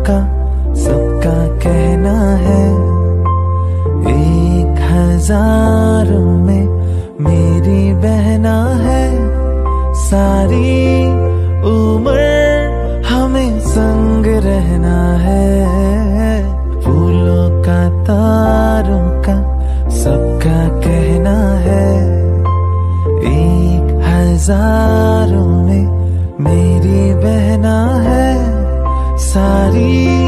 का सबका कहना है, 1000 में मेरी बहना है। सारी उम्र हमें संग रहना है, फूलों का तारों का सबका कहना है, 1000 में मेरी बहना है। सारी